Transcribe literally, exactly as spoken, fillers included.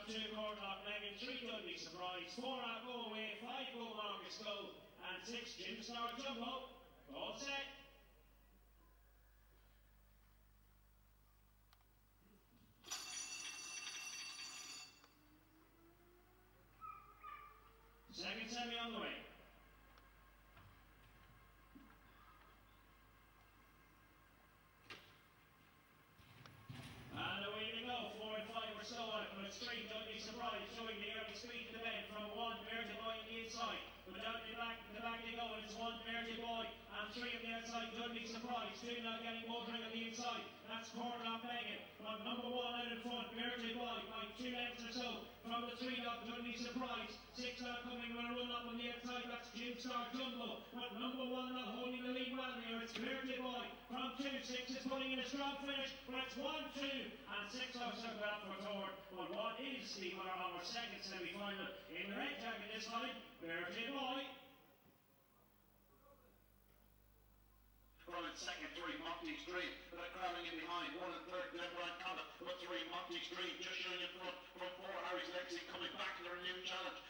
out two Cornlock Megan, three Dudley Surprise, four out Go Away, five Go Marcus Go, and six Jim Star Jumbo. All set. Second semi on the way. And away they go, four and five or so on it, but it's three Dudley Surprise, showing the early speed to the bend from one Bertie Boy on the inside. But down the back, the back they go, and it's one Bertie Boy and three on the outside, Dudley Surprise. Two now getting motoring on the inside. That's Cornlock Megan. From number one out in front, Bertie Boy by two lengths or so. From the three dog, Dudley Surprise. Six now coming with a run up on the outside, that's Jim Star Jumbo. But number one not holding the lead well here, it's Bertie Boy. From two, six is putting in a strong finish, but it's one, two. And six are circled up for third, but what is the winner of our second semi-final in the red jacket this time, Bertie Boy. Well, in second, three, Monty's Dream, but they're crowding in behind. One and third, Glen Ryan Conda, but three, Monty's Dream, just showing in front. From four, Harry's Legacy coming back in a renewed challenge.